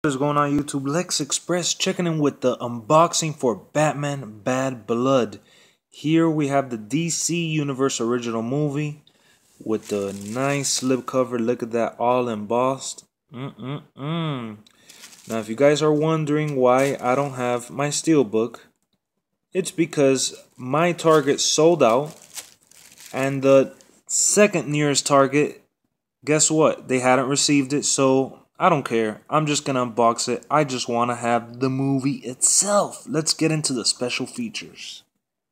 What is going on YouTube? Lex Express checking in with the unboxing for Batman Bad Blood. Here we have the DC Universe original movie with the nice slipcover. Look at that, all embossed. Now if you guys are wondering why I don't have my steelbook, it's because my Target sold out and the second nearest Target, guess what? They hadn't received it, so I don't care. I'm just gonna unbox it. I just want to have the movie itself. Let's get into the special features.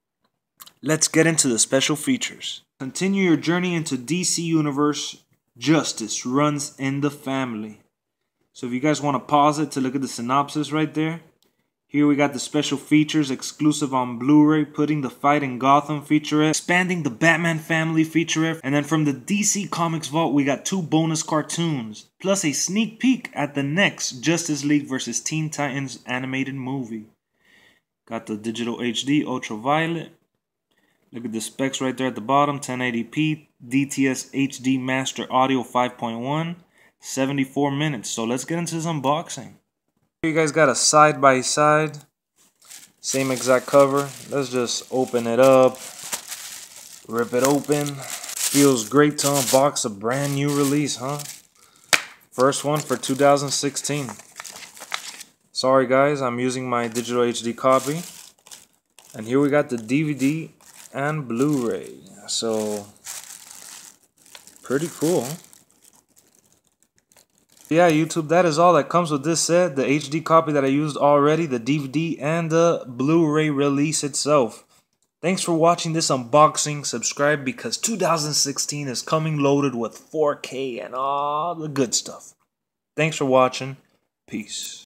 Continue your journey into DC Universe. Justice runs in the family. So if you guys want to pause it to look at the synopsis right there. Here we got the special features exclusive on Blu-ray, putting the fight in Gotham featurette, expanding the Batman family featurette, and then from the DC Comics Vault we got 2 bonus cartoons, plus a sneak peek at the next Justice League vs. Teen Titans animated movie. Got the digital HD ultraviolet. Look at the specs right there at the bottom, 1080p, DTS HD Master Audio 5.1, 74 minutes. So let's get into this unboxing. You guys got a side-by-side, same exact cover. Let's just open it up, rip it open. Feels great to unbox a brand new release, huh? First one for 2016. Sorry guys, I'm using my digital HD copy. And here we got the DVD and Blu-ray. So, pretty cool. Yeah, YouTube, that is all that comes with this set. The HD copy that I used already, the DVD, and the Blu-ray release itself. Thanks for watching this unboxing. Subscribe because 2016 is coming loaded with 4K and all the good stuff. Thanks for watching. Peace.